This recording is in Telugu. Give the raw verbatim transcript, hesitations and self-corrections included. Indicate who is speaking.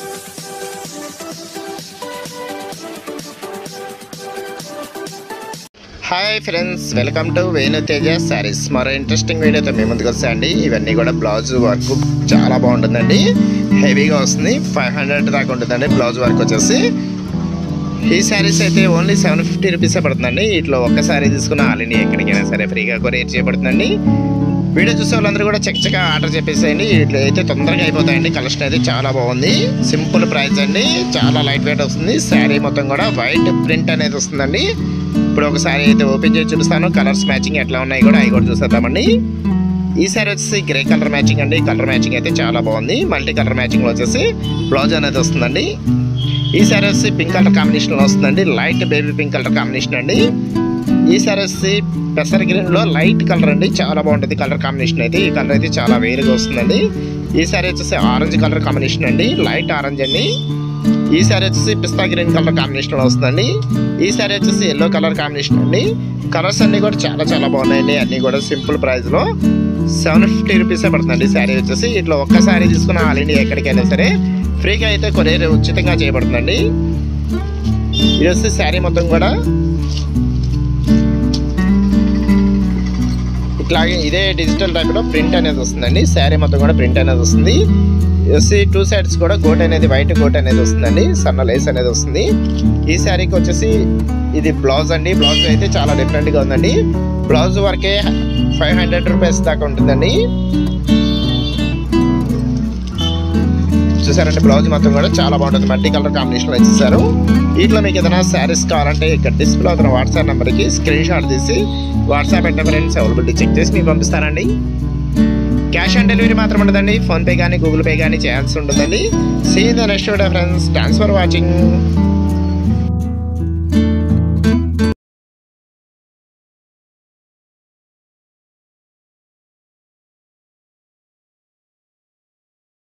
Speaker 1: Hi friends, welcome to Venu Teja saris. మరో ఇంట్రెస్టింగ్ వీడియోతో మేము ముందుకు వస్తాయండి. ఇవన్నీ కూడా బ్లౌజ్ వర్క్ చాలా బాగుంటుందండి, హెవీగా వస్తుంది. ఫైవ్ హండ్రెడ్ దాకా ఉంటుందండి బ్లౌజ్ వర్క్ వచ్చేసి. ఈ శారీస్ అయితే ఓన్లీ సెవెన్ ఫిఫ్టీ రూపీసే పడుతుందండి. ఇట్లా ఒక్క శారీ తీసుకున్న ఆల్ ఇండియా ఎక్కడికైనా సరే ఫ్రీగా కొరియర్ చేయబడుతుందండి. వీడియో చూసే వాళ్ళందరూ కూడా చక్కగా ఆర్డర్ చెప్పేసేయండి. ఇట్లా అయితే తొందరగా అయిపోతాయండి. కలెక్షన్ అయితే చాలా బాగుంది, సింపుల్ ప్రైస్ అండి, చాలా లైట్ వెయిట్ వస్తుంది. శారీ మొత్తం కూడా వైట్ ప్రింట్ అనేది వస్తుందండి. ఇప్పుడు ఒక శారీ అయితే ఓపెన్ చేసి చూపిస్తాను. కలర్స్ మ్యాచింగ్ ఎట్లా ఉన్నాయి కూడా అవి కూడా చూసేద్దామండి. ఈ శారీ వచ్చేసి గ్రే కలర్ మ్యాచింగ్ అండి. కలర్ మ్యాచింగ్ అయితే చాలా బాగుంది. మల్టీ కలర్ మ్యాచింగ్లో వచ్చేసి బ్లౌజ్ అనేది వస్తుందండి. ఈ శారీ వచ్చి పింక్ కలర్ కాంబినేషన్లో వస్తుందండి. Light baby pink colour combination అండి. ఈ శారీ వచ్చి పెసర్ గ్రీన్లో లైట్ కలర్ అండి, చాలా బాగుంటుంది కలర్ కాంబినేషన్ అయితే. ఈ కలర్ అయితే చాలా వేరుగా వస్తుందండి. ఈ శారీ వచ్చేసి ఆరెంజ్ కలర్ కాంబినేషన్ అండి, లైట్ ఆరెంజ్ అండి. ఈ శారీ వచ్చేసి పిస్తా గ్రీన్ కలర్ కాంబినేషన్లో వస్తుందండి. ఈ శారీ వచ్చేసి ఎల్లో కలర్ కాంబినేషన్ అండి. కలర్స్ అన్నీ కూడా చాలా చాలా బాగున్నాయండి. అన్నీ కూడా సింపుల్ ప్రైస్లో సెవెన్ ఫిఫ్టీ రూపీసే పడుతుందండి శారీ వచ్చేసి. ఇట్లా ఒక్క శారీ తీసుకున్న ఆల్ ఇండియా ఎక్కడికైనా సరే ఫ్రీగా అయితే కొరియర్ ఉచితంగా చేయబడుతుందండి. ఇది వచ్చి శారీ మొత్తం కూడా ఇట్లాగే ఇదే డిజిటల్ టైప్లో ప్రింట్ అనేది వస్తుందండి. శారీ మొత్తం కూడా ప్రింట్ అనేది వస్తుంది. వచ్చి టూ సైడ్స్ కూడా గోట్ అనేది వైట్ గోట్ అనేది వస్తుందండి, సన్న లేస్ అనేది వస్తుంది. ఈ శారీకి వచ్చేసి ఇది బ్లౌజ్ అండి. బ్లౌజ్ అయితే చాలా డిఫరెంట్గా ఉందండి. బ్లౌజ్ వరకే ఫైవ్ హండ్రెడ్ రూపీస్ దాకా ఉంటుందండి. చూసారంటే బ్లౌజ్ మొత్తం కూడా చాలా బాగుంటుంది, మల్టీ కలర్ కాంబినేషన్లో ఇచ్చేసారు. వీటిలో మీకు ఏదైనా శారీస్ కావాలంటే ఇక్కడ డిస్ప్లే అవుతున్న వాట్సాప్ నెంబర్కి స్క్రీన్ షాట్ తీసి వాట్సాప్ అంటే ఫ్రెండ్స్ అవైలబిలిటీ చెక్ చేసి మీకు పంపిస్తానండి. క్యాష్ ఆన్ డెలివరీ మాత్రం ఉండదండి, ఫోన్పే కానీ గూగుల్ పే కానీ చేయాల్సి ఉంటుందండి. See in the next video friends. Thanks for watching.